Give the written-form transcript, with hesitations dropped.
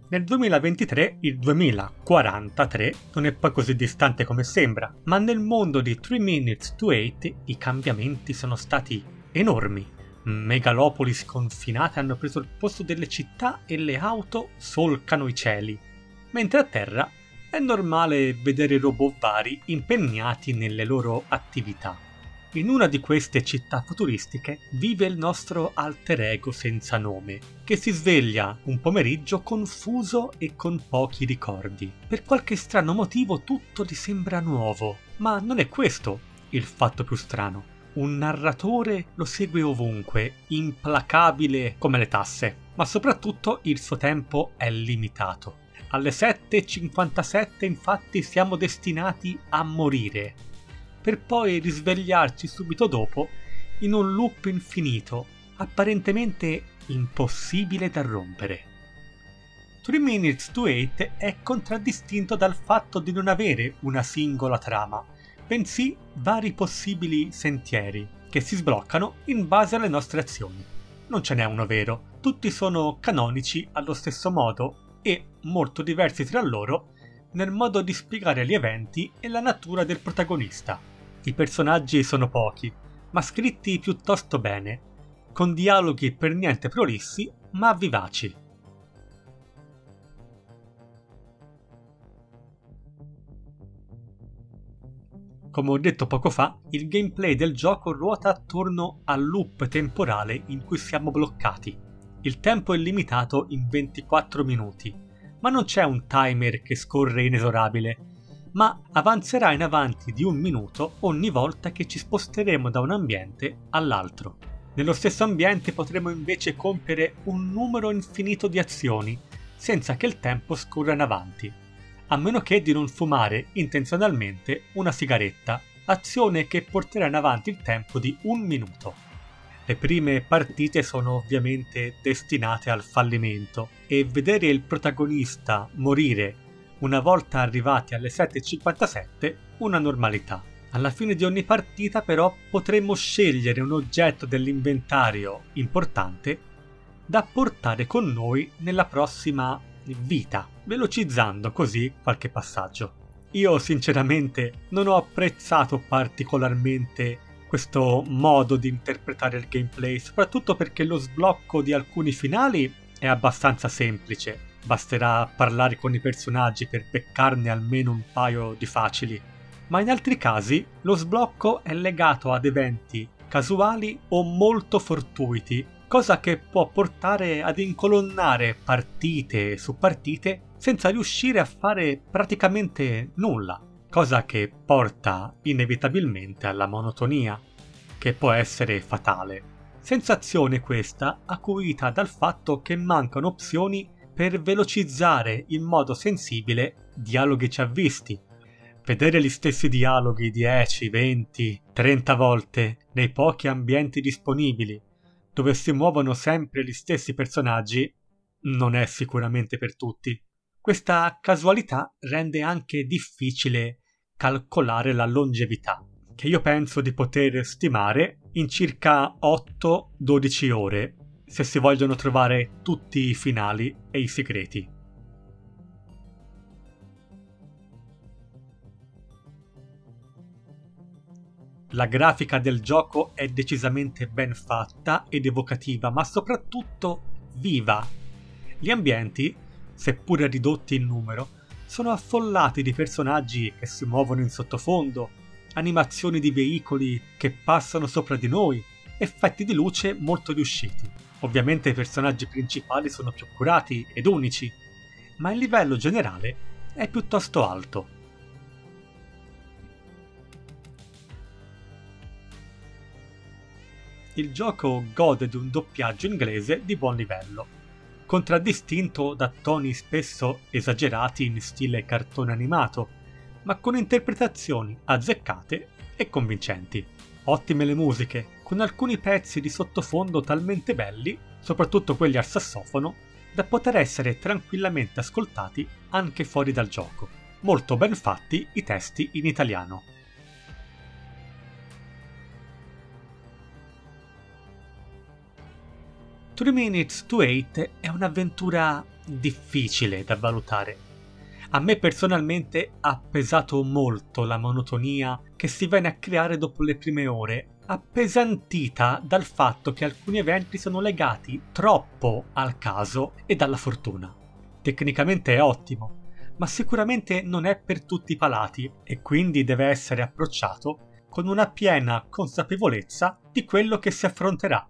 Nel 2023 il 2043 non è poi così distante come sembra, ma nel mondo di 3 Minutes to 8 i cambiamenti sono stati enormi. Megalopoli sconfinate hanno preso il posto delle città e le auto solcano i cieli, mentre a terra è normale vedere robot vari impegnati nelle loro attività. In una di queste città futuristiche vive il nostro alter ego senza nome, che si sveglia un pomeriggio confuso e con pochi ricordi. Per qualche strano motivo tutto gli sembra nuovo, ma non è questo il fatto più strano. Un narratore lo segue ovunque, implacabile come le tasse, ma soprattutto il suo tempo è limitato. Alle 7:57 infatti siamo destinati a morire, per poi risvegliarci subito dopo in un loop infinito, apparentemente impossibile da rompere. 3 Minutes to 8 è contraddistinto dal fatto di non avere una singola trama, bensì vari possibili sentieri che si sbloccano in base alle nostre azioni. Non ce n'è uno vero, tutti sono canonici allo stesso modo e molto diversi tra loro nel modo di spiegare gli eventi e la natura del protagonista. I personaggi sono pochi, ma scritti piuttosto bene, con dialoghi per niente prolissi, ma vivaci. Come ho detto poco fa, il gameplay del gioco ruota attorno al loop temporale in cui siamo bloccati. Il tempo è limitato in 24 minuti, ma non c'è un timer che scorre inesorabile, ma avanzerà in avanti di 1 minuto ogni volta che ci sposteremo da un ambiente all'altro. Nello stesso ambiente potremo invece compiere un numero infinito di azioni, senza che il tempo scorra in avanti, a meno che di non fumare intenzionalmente una sigaretta, azione che porterà in avanti il tempo di 1 minuto. Le prime partite sono ovviamente destinate al fallimento, e vedere il protagonista morire una volta arrivati alle 7:57, una normalità. Alla fine di ogni partita però potremo scegliere un oggetto dell'inventario importante da portare con noi nella prossima vita, velocizzando così qualche passaggio. Io sinceramente non ho apprezzato particolarmente questo modo di interpretare il gameplay, soprattutto perché lo sblocco di alcuni finali è abbastanza semplice. Basterà parlare con i personaggi per beccarne almeno un paio di facili, ma in altri casi lo sblocco è legato ad eventi casuali o molto fortuiti, cosa che può portare ad incolonnare partite su partite senza riuscire a fare praticamente nulla, cosa che porta inevitabilmente alla monotonia, che può essere fatale. Sensazione questa acuita dal fatto che mancano opzioni per velocizzare in modo sensibile dialoghi già visti. Vedere gli stessi dialoghi 10, 20, 30 volte nei pochi ambienti disponibili, dove si muovono sempre gli stessi personaggi, non è sicuramente per tutti. Questa casualità rende anche difficile calcolare la longevità, che io penso di poter stimare in circa 8-12 ore, se si vogliono trovare tutti i finali e i segreti. La grafica del gioco è decisamente ben fatta ed evocativa, ma soprattutto viva. Gli ambienti, seppure ridotti in numero, sono affollati di personaggi che si muovono in sottofondo, animazioni di veicoli che passano sopra di noi, effetti di luce molto riusciti. Ovviamente i personaggi principali sono più curati ed unici, ma il livello generale è piuttosto alto. Il gioco gode di un doppiaggio inglese di buon livello, contraddistinto da toni spesso esagerati in stile cartone animato, ma con interpretazioni azzeccate e convincenti. Ottime le musiche, con alcuni pezzi di sottofondo talmente belli, soprattutto quelli al sassofono, da poter essere tranquillamente ascoltati anche fuori dal gioco. Molto ben fatti i testi in italiano. "3 Minutes to 8" è un'avventura difficile da valutare. A me personalmente ha pesato molto la monotonia che si viene a creare dopo le prime ore, appesantita dal fatto che alcuni eventi sono legati troppo al caso e alla fortuna. Tecnicamente è ottimo, ma sicuramente non è per tutti i palati e quindi deve essere approcciato con una piena consapevolezza di quello che si affronterà.